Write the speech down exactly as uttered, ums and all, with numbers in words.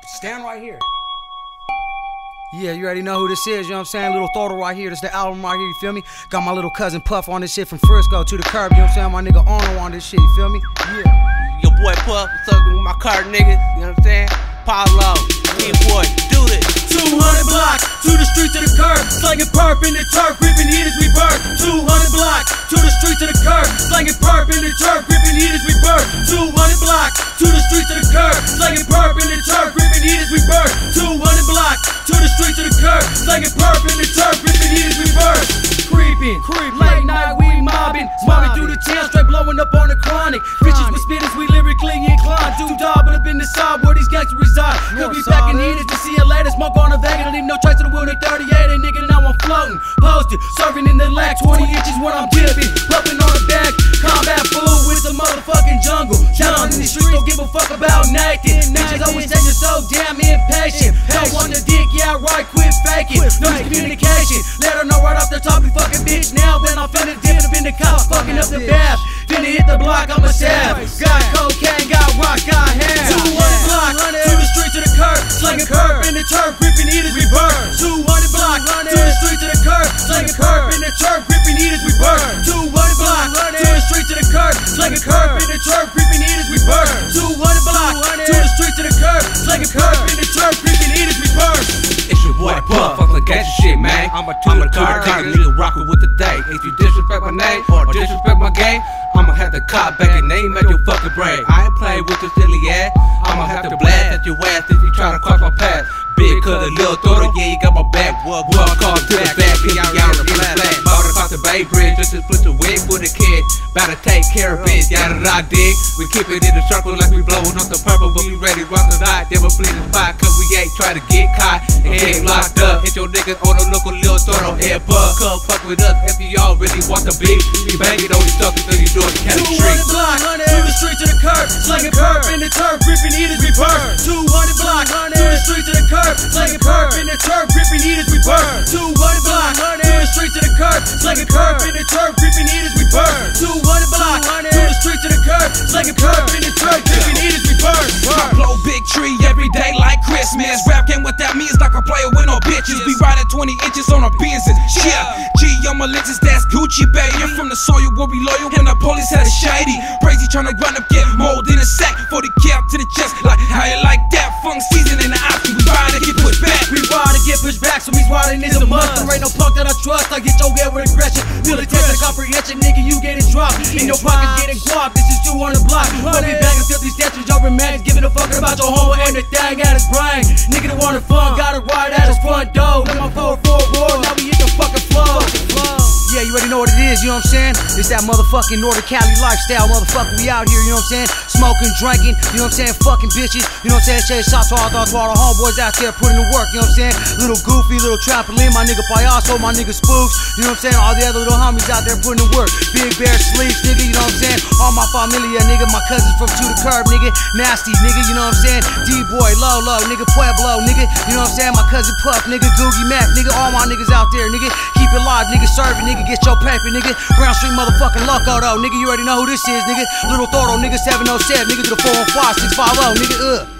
Stand right here. Yeah, you already know who this is, you know what I'm saying? Little Throttle right here, this the album right here, you feel me? Got my little cousin Puff on this shit from Frisco to the curb, you know what I'm saying? My nigga Arnold on this shit, you feel me? Yeah. Your boy Puff, what's up with my car niggas, you know what I'm saying? Paulo, Kid Boy, do this. two hundred blocks, to the street to the curb, slanging perp in the turf, gripping heat as we burn. two hundred blocks, to the street to the curb, slanging perp in the turf, gripping heat as we burn. two hundred blocks, to the street to the curb, slanging perp in the turf, gripping heat as we burn. two hundred blocks, to the street to the curb, slanging perp in the turf, gripping heat as we burn. Creeping, creeping, late night we mobbing, mobbing through the town, straight blowing up on the chronic. Bitches with spitters, we lyrically inclined. Do double up in the side where these gangsters reside. Could be back in Edith to see you later. Smoke on a Vega, don't leave no trace of the wheel. They thirty-eight, and nigga now I'm floating, posted, serving in the lack, twenty inches when I'm dipping, puffing on the back. Combat food with the motherfucking jungle. Down in the streets, don't give a fuck about naked. Bitches always say you're so damn impatient. Don't want the dick, yeah right, quit faking. No miscommunication, let her know right off the top. You fucking bitch now, then I'm finna dip up in the cops, fucking up the bath. Finna hit the block, I'm a stab. Got cocaine, got rock, got hair. two hundred blocks, to the street to the curb, slanging curb in the turf, gripping heat as we burn. two hundred blocks, to the street to the curb, slanging curb in the turf, gripping heat as we burn. two hundred blocks, to the street to the curb, slanging curb in the turf, gripping heat as we burn. two hundred blocks, to the street to the curb, slanging curb in the turf, gripping heat as we burn. It's your boy Puff, fuck the gangsta shit, man. I'm a two car nigga, rockin' with the day. If you disrespect my name or disrespect my game, I'ma have to cop back and name at your fucking brain. I ain't playing with your silly ass. I'ma have to blast at your ass if you try to cross my path. Big cousin, Lil Throttle, yeah, you got my back. Walk on to the back, get me out of the flat. Bought across the Bay Bridge just to split the wig for the kid. About to take care of it, yada da dig. We keep it in the circle like we blowing off the purple, but we ready to rock the night. Never flee the spot, cause we ain't try to get caught and get locked up. Hit your niggas on the local Lil Throttle head bug. Come fuck with us if y'all really want the beat. We bang it on these suckers till you do it in the street. two hundred blocks, to the street to the curb, slanging perp in the turf, gripping heat as we burn. two hundred blocks, to the street to the curb, slanging perp in the turf, gripping heat as we burn. two hundred blocks, to the street to the curb, slanging perp in the turf, gripping heat as we burn. two hundred blocks, to the street to the curb, slanging perp in the turf, gripping heat as we burn. I blow big tree every day like Christmas. Rap game, what that means, like a player with no bitches. We riding twenty inches on our Benzes. Yeah, G on my lenses, that's Gucci, baby. I'm from the soil where we loyal when the police had a shady. Crazy tryna run up, get mold in a sack. forty cap to the chest, like how you like that? Funk season in the option, we ride to get pushed back. We ride to get pushed back, so he's riding is a must. There ain't no punk that I trust, I get your head with aggression. Feel the tension, comprehension, nigga, you getting dropped. In your pockets getting guap, this is two hundred blocks. But we bagging filthy statues, your remains, giving a fuck about your homo and the thing at his brain. Nigga that wanted fun, got it right at his front door. Let my four four roar, now we hit the fucking flow. Yeah, you already know what it is, you know what I'm saying? It's that motherfucking Northern Cali lifestyle, motherfucker. We out here, you know what I'm saying? Smoking, drinking, you know what I'm saying? Fucking bitches, you know what I'm saying? Say shout to all, to all the homeboys out there putting in work, you know what I'm saying? Little Goofy, little Trampoline, my nigga Payaso, my nigga Spooks, you know what I'm saying? All the other little homies out there putting in work. Big Bear Sleeps, nigga, you know what I'm saying? All my familia, nigga, my cousins from To the Curb, nigga. Nasty, nigga, you know what I'm saying? D-Boy, Lolo, nigga, Pueblo, nigga, you know what I'm saying? My cousin Puff, nigga, Googie Mac, nigga, all my niggas out there, nigga. Keep it live, nigga, serve it, nigga, get your paper, nigga. Brown Street motherfucking Loco, though, nigga, you already know who this is, nigga. Little Throttle, nigga, seven oh seven, nigga, to the four one five six five oh, nigga, uh.